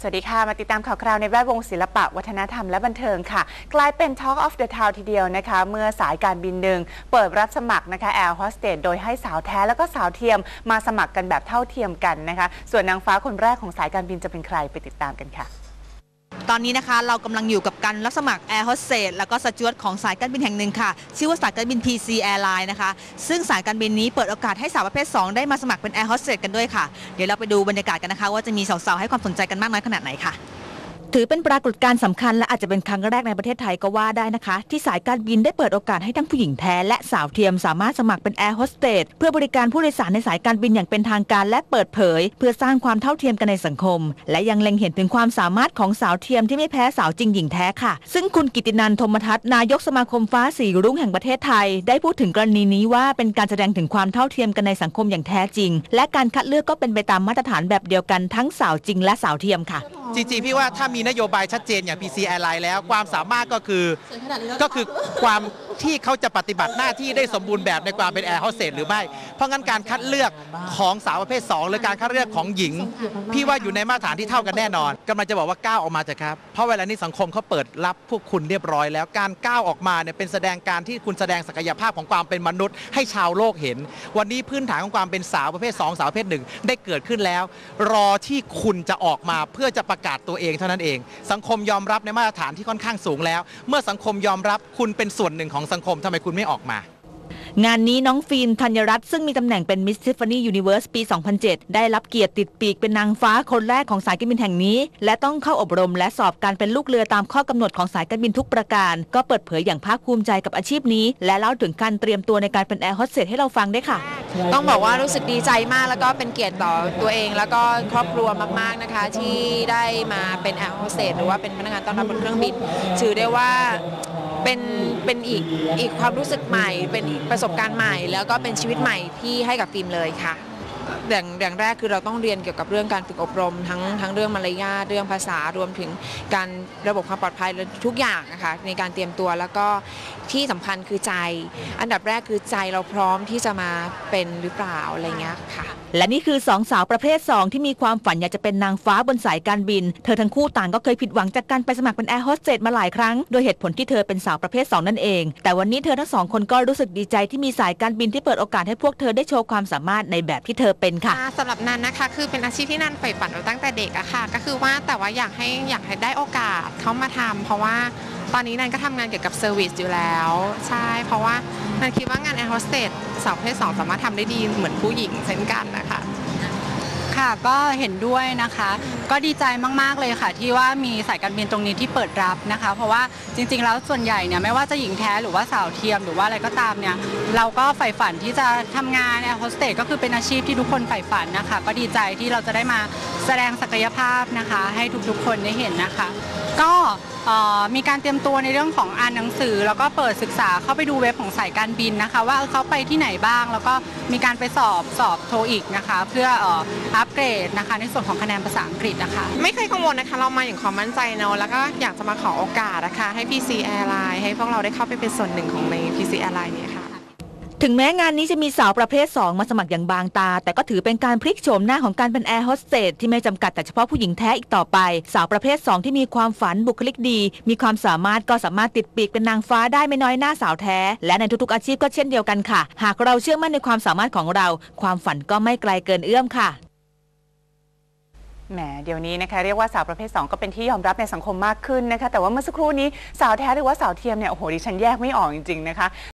สวัสดีค่ะมาติดตามข่าวคราวในแวดวงศิลปะวัฒนธรรมและบันเทิงค่ะกลายเป็น Talk of the Town ทีเดียวนะคะเมื่อสายการบินหนึ่งเปิดรับสมัครนะคะแอร์โฮสเตสโดยให้สาวแท้แล้วก็สาวเทียมมาสมัครกันแบบเท่าเทียมกันนะคะส่วนนางฟ้าคนแรกของสายการบินจะเป็นใครไปติดตามกันค่ะตอนนี้นะคะเรากำลังอยู่กับการรับสมัครแอร์โฮสเตสแล้วก็สจ๊วตของสายการบินแห่งหนึ่งค่ะชื่อว่าสายการบิน PC Airline นะคะซึ่งสายการบินนี้เปิดโอกาสให้สาวประเภท 2ได้มาสมัครเป็นแอร์โฮสเตสกันด้วยค่ะเดี๋ยวเราไปดูบรรยากาศกันนะคะว่าจะมีสาวๆให้ความสนใจกันมากน้อยขนาดไหนค่ะถือเป็นปรากฏการณ์สำคัญและอาจจะเป็นครั้งแรกในประเทศไทยก็ว่าได้นะคะที่สายการบินได้เปิดโอกาสให้ทั้งผู้หญิงแท้และสาวเทียมสามารถสมัครเป็นแอร์โฮสเตสเพื่อบริการผู้โดยสารในสายการบินอย่างเป็นทางการและเปิดเผยเพื่อสร้างความเท่าเทียมกันในสังคมและยังเล็งเห็นถึงความสามารถของสาวเทียมที่ไม่แพ้สาวจริงหญิงแท้ค่ะซึ่งคุณกิตินันท์ ธมทัศน์นายกสมาคมฟ้าสีรุ่งแห่งประเทศไทยได้พูดถึงกรณีนี้ว่าเป็นการแสดงถึงความเท่าเทียมกันในสังคมอย่างแท้จริงและการคัดเลือกก็เป็นไปตามมาตรฐานแบบเดียวกันทั้งสาวจริงและสาวเทียมค่ะจริงๆพี่ว่าถ้ามีนโยบายชัดเจนอย่าง PC Airline แล้วความสามารถก็คือความที่เขาจะปฏิบัติหน้าที่ได้สมบูรณ์แบบในความเป็นแอร์โฮสเตสหรือไม่เพราะงั้นการคัดเลือกของสาวประเภท 2หรือการคัดเลือกของหญิงพี่ว่าอยู่ในมาตรฐานที่เท่ากันแน่นอนกำลังจะบอกว่าก้าวออกมาจากครับเพราะเวลานี้สังคมเขาเปิดรับพวกคุณเรียบร้อยแล้วการก้าวออกมาเนี่ยเป็นแสดงการที่คุณแสดงศักยภาพของความเป็นมนุษย์ให้ชาวโลกเห็นวันนี้พื้นฐานของความเป็นสาวประเภท 2สาวประเภท 1ได้เกิดขึ้นแล้วรอที่คุณจะออกมาเพื่อจะประกาศตัวเองเท่านั้นเองสังคมยอมรับในมาตรฐานที่ค่อนข้างสูงแล้วเมื่อสังคมยอมรับคุณเป็นส่วนหนึ่งของสังคมทำไมคุณไม่ออกมางานนี้น้องฟิล์มธัญรัตน์ซึ่งมีตำแหน่งเป็น Miss Tiffany Universe ปี 2007 ได้รับเกียรติติดปีกเป็นนางฟ้าคนแรกของสายการบินแห่งนี้และต้องเข้าอบรมและสอบการเป็นลูกเรือตามข้อกำหนดของสายการบินทุกประการก็เปิดเผยอย่างภาคภูมิใจกับอาชีพนี้และเล่าถึงการเตรียมตัวในการเป็นแอร์โฮสเตสให้เราฟังด้วยค่ะต้องบอกว่ารู้สึกดีใจมากแล้วก็เป็นเกียรติต่อตัวเองแล้วก็ครอบครัวมากๆนะคะที่ได้มาเป็นแอร์โฮสเตสหรือว่าเป็นพนักงานต้อนรับบนเครื่องบินถือได้ว่าเป็นอีกความรู้สึกใหม่เป็นอีกประสบการณ์ใหม่แล้วก็เป็นชีวิตใหม่ที่ให้กับฟิล์มเลยค่ะอย่างแรกคือเราต้องเรียนเกี่ยวกับเรื่องการฝึกอบรมทั้งเรื่องมารยาทเรื่องภาษารวมถึงการระบบความปลอดภัยทุกอย่างนะคะในการเตรียมตัวแล้วก็ที่สำคัญคือใจอันดับแรกคือใจเราพร้อมที่จะมาเป็นหรือเปล่าอะไรเงี้ยค่ะและนี่คือ2สาวประเภท 2ที่มีความฝันอยากจะเป็นนางฟ้าบนสายการบินเธอทั้งคู่ต่างก็เคยผิดหวังจากการไปสมัครเป็นแอร์โฮสเตสมาหลายครั้งโดยเหตุผลที่เธอเป็นสาวประเภท 2นั่นเองแต่วันนี้เธอทั้ง2คนก็รู้สึกดีใจที่มีสายการบินที่เปิดโอกาสให้พวกเธอได้โชว์ความสามารถในแบบที่เธอเป็นค่ะสำหรับนันนะคะคือเป็นอาชีพที่นันใฝ่ฝันมาตั้งแต่เด็กอะค่ะก็คือว่าแต่ว่าอยากให้ได้โอกาสเข้ามาทำเพราะว่าตอนนี้นันก็ทำงานเกี่ยวกับเซอร์วิสอยู่แล้วใช่เพราะว่านันคิดว่างานแอร์โฮสเตสสาวประเภท 2สามารถทำได้ดีเหมือนผู้หญิงเช่นกันนะคะค่ะก็เห็นด้วยนะคะก็ดีใจมากๆเลยค่ะที่ว่ามีสายการบินตรงนี้ที่เปิดรับนะคะเพราะว่าจริงๆแล้วส่วนใหญ่เนี่ยไม่ว่าจะหญิงแท้หรือว่าสาวเทียมหรือว่าอะไรก็ตามเนี่ยเราก็ใฝ่ฝันที่จะทำงานแอร์โฮสเตสก็คือเป็นอาชีพที่ทุกคนใฝ่ฝันนะคะก็ดีใจที่เราจะได้มาแสดงศักยภาพนะคะให้ทุกๆคนได้เห็นนะคะก็มีการเตรียมตัวในเรื่องของอ่านหนังสือแล้วก็เปิดศึกษาเข้าไปดูเว็บของสายการบินนะคะว่าเขาไปที่ไหนบ้างแล้วก็มีการไปสอบโทอีกนะคะเพื่ออัปเกรดนะคะในส่วนของคะแนนภาษาอังกฤษนะคะไม่เคยกังวลนะคะเรามาอย่างความมั่นใจเนาะแล้วก็อยากจะมาขอโอกาสนะคะให้ PC Airline ให้พวกเราได้เข้าไปเป็นส่วนหนึ่งของใน PC Airline เนี่ยค่ะถึงแม้งานนี้จะมีสาวประเภท 2มาสมัครอย่างบางตาแต่ก็ถือเป็นการพลิกโฉมหน้าของการเป็นแอร์โฮสเตสที่ไม่จำกัดแต่เฉพาะผู้หญิงแท้อีกต่อไปสาวประเภท 2ที่มีความฝันบุคลิกดีมีความสามารถก็สามารถติดปีกเป็นนางฟ้าได้ไม่น้อยหน้าสาวแท้และในทุกๆอาชีพก็เช่นเดียวกันค่ะหากเราเชื่อมั่นในความสามารถของเราความฝันก็ไม่ไกลเกินเอื้อมค่ะแหมเดี๋ยวนี้นะคะเรียกว่าสาวประเภท 2ก็เป็นที่ยอมรับในสังคมมากขึ้นนะคะแต่ว่าเมื่อสักครู่นี้สาวแท้หรือว่าสาวเทียมเนี่ยโอ้โหดิฉันแยกไม่ออกจริงๆนะคะ